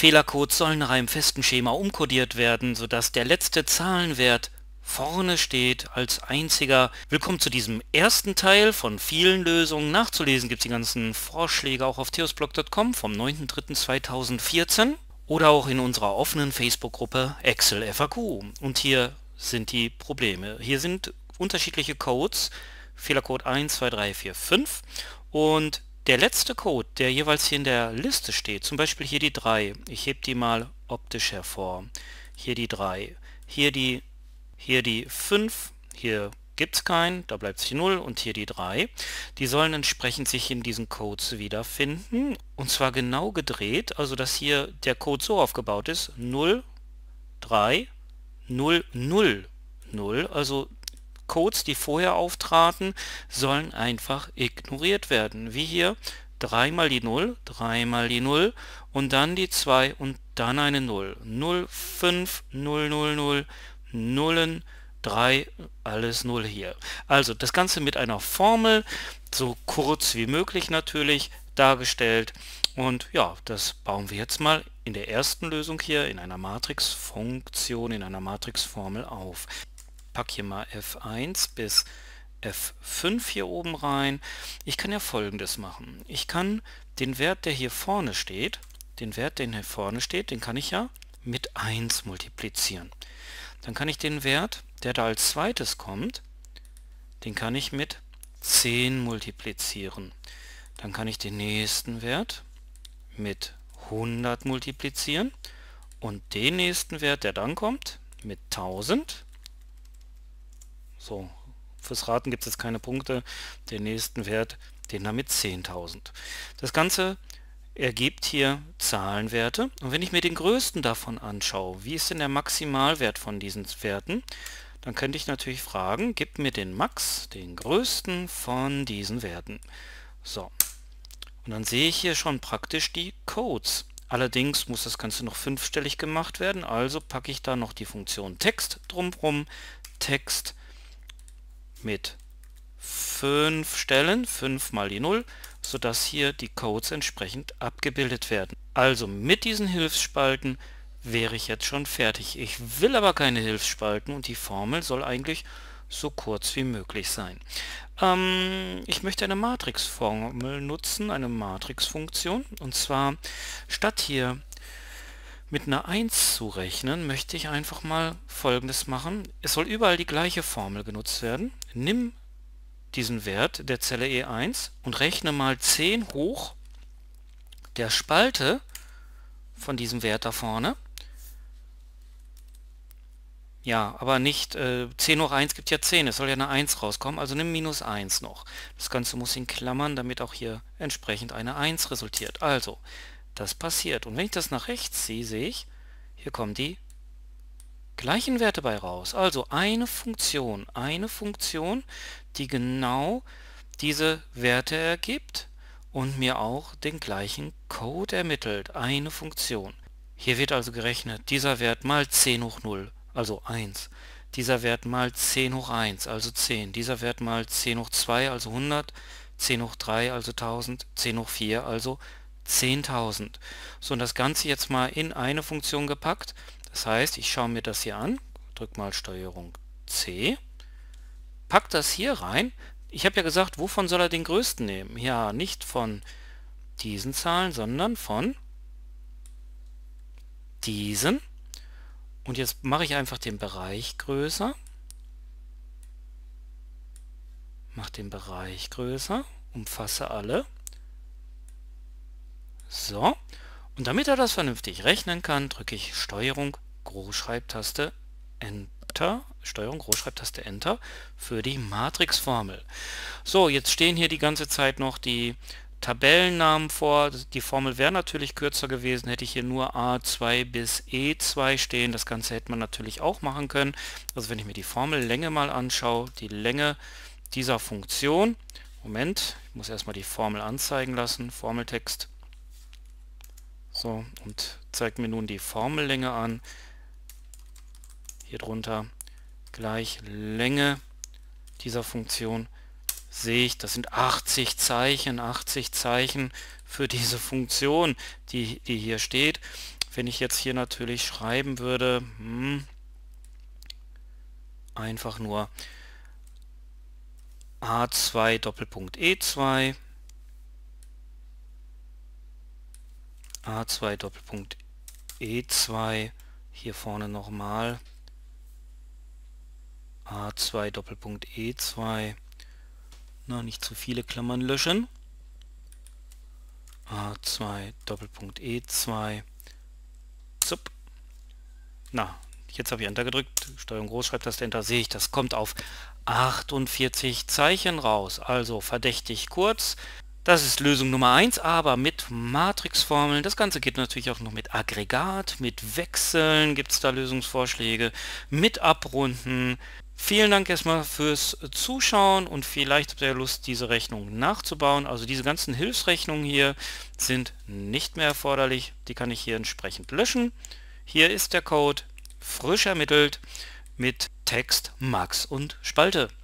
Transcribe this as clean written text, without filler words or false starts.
Fehlercodes sollen nach einem festen Schema umkodiert werden, sodass der letzte Zahlenwert vorne steht als einziger. Willkommen zu diesem ersten Teil von vielen Lösungen. Nachzulesen gibt es die ganzen Vorschläge auch auf theosblog.com vom 9.3.2014 oder auch in unserer offenen Facebook-Gruppe Excel FAQ. Und hier sind die Probleme. Hier sind unterschiedliche Codes, Fehlercode 1, 2, 3, 4, 5 und der letzte Code, der jeweils hier in der Liste steht, zum Beispiel hier die 3, ich hebe die mal optisch hervor, hier die 3, hier die 5, hier gibt es keinen, da bleibt sich 0 und hier die 3, die sollen entsprechend sich in diesen Codes wiederfinden und zwar genau gedreht, also dass hier der Code so aufgebaut ist, 0, 3, 0, 0, 0, also Codes, die vorher auftraten, sollen einfach ignoriert werden. Wie hier 3 mal die 0, 3 mal die 0 und dann die 2 und dann eine 0. 0, 5, 0, 0, 0, Nullen, 3, alles 0 hier. Also das Ganze mit einer Formel, so kurz wie möglich natürlich dargestellt. Und ja, das bauen wir jetzt mal in der ersten Lösung hier in einer Matrixfunktion, in einer Matrixformel auf. Packe hier mal F1 bis F5 hier oben rein. Ich kann ja Folgendes machen. Ich kann den Wert, der hier vorne steht, den kann ich ja mit 1 multiplizieren. Dann kann ich den Wert, der da als zweites kommt, den kann ich mit 10 multiplizieren. Dann kann ich den nächsten Wert mit 100 multiplizieren und den nächsten Wert, der dann kommt, mit 1000. So, fürs Raten gibt es jetzt keine Punkte. Den nächsten Wert, den haben wir mit 10.000. Das Ganze ergibt hier Zahlenwerte. Und wenn ich mir den größten davon anschaue, wie ist denn der Maximalwert von diesen Werten, dann könnte ich natürlich fragen, gib mir den Max, den größten von diesen Werten. So, und dann sehe ich hier schon praktisch die Codes. Allerdings muss das Ganze noch fünfstellig gemacht werden, also packe ich da noch die Funktion Text drumherum. Text mit 5 Stellen, 5 mal die 0, sodass hier die Codes entsprechend abgebildet werden. Also mit diesen Hilfsspalten wäre ich jetzt schon fertig. Ich will aber keine Hilfsspalten und die Formel soll eigentlich so kurz wie möglich sein. Ich möchte eine Matrixformel nutzen, eine Matrixfunktion, und zwar statt hier mit einer 1 zu rechnen, möchte ich einfach mal Folgendes machen. Es soll überall die gleiche Formel genutzt werden. Nimm diesen Wert der Zelle E1 und rechne mal 10 hoch der Spalte von diesem Wert da vorne. Ja, aber nicht 10 hoch 1 gibt ja 10, es soll ja eine 1 rauskommen, also nimm minus 1 noch. Das Ganze muss in Klammern, damit auch hier entsprechend eine 1 resultiert. Also, das passiert. Und wenn ich das nach rechts ziehe, sehe ich, hier kommen die gleichen Werte bei raus. Also eine Funktion, die genau diese Werte ergibt und mir auch den gleichen Code ermittelt. Eine Funktion. Hier wird also gerechnet, dieser Wert mal 10 hoch 0, also 1. Dieser Wert mal 10 hoch 1, also 10. Dieser Wert mal 10 hoch 2, also 100. 10 hoch 3, also 1000. 10 hoch 4, also 10.000. So, und das Ganze jetzt mal in eine Funktion gepackt. Das heißt, ich schaue mir das hier an, drücke mal STRG C, pack das hier rein. Ich habe ja gesagt, wovon soll er den größten nehmen? Ja, nicht von diesen Zahlen, sondern von diesen. Und jetzt mache ich einfach den Bereich größer. Mache den Bereich größer, umfasse alle. So, und damit er das vernünftig rechnen kann, drücke ich STRG Großschreibtaste Enter, STRG Großschreibtaste Enter für die Matrixformel. So, jetzt stehen hier die ganze Zeit noch die Tabellennamen vor. Die Formel wäre natürlich kürzer gewesen, hätte ich hier nur A2 bis E2 stehen. Das Ganze hätte man natürlich auch machen können. Also wenn ich mir die Formellänge mal anschaue, die Länge dieser Funktion, Moment, ich muss erstmal die Formel anzeigen lassen, Formeltext. So, und zeigt mir nun die Formellänge an. Hier drunter gleich Länge dieser Funktion sehe ich, das sind 80 Zeichen für diese Funktion, die hier steht. Wenn ich jetzt hier natürlich schreiben würde, einfach nur A2 Doppelpunkt E2, A2 Doppelpunkt E2, hier vorne nochmal A2 Doppelpunkt E2, na, nicht zu viele Klammern löschen, A2 Doppelpunkt E2, zup. Na, jetzt habe ich Enter gedrückt, Steuerung Großschreibtaste Enter, sehe ich, das kommt auf 48 Zeichen raus, also verdächtig kurz. Das ist Lösung Nummer 1, aber mit Matrixformeln. Das Ganze geht natürlich auch noch mit Aggregat, mit Wechseln gibt es da Lösungsvorschläge, mit Abrunden. Vielen Dank erstmal fürs Zuschauen und vielleicht habt ihr Lust, diese Rechnung nachzubauen. Also diese ganzen Hilfsrechnungen hier sind nicht mehr erforderlich. Die kann ich hier entsprechend löschen. Hier ist der Code, frisch ermittelt mit Text, Max und Spalte.